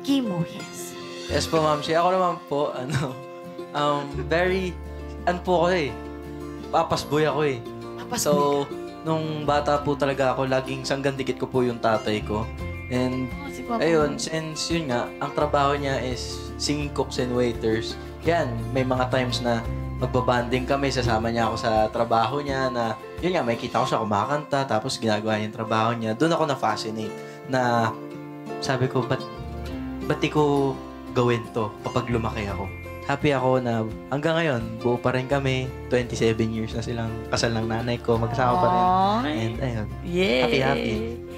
Kimo, yes. Yes po, ma'am. Siya ako naman po, very, po ako eh. Papas boy ako eh. So, nung bata po talaga ako, laging sanggang dikit ko po yung tatay ko. And, Si Papa. ayun, since yun nga, ang trabaho niya is singing cooks and waiters. Yan, may mga times na magbabanding kami, sasama niya ako sa trabaho niya na, yun nga, may kita ko siya kumakanta, tapos ginagawa niya yung trabaho niya. Doon ako na-fascinate na sabi ko, ba't di ko gawin to kapag lumaki ako? Happy ako na hanggang ngayon, buo pa rin kami. 27 years na silang kasal ng nanay ko. Magkasama pa rin. And ayun, Yay! happy.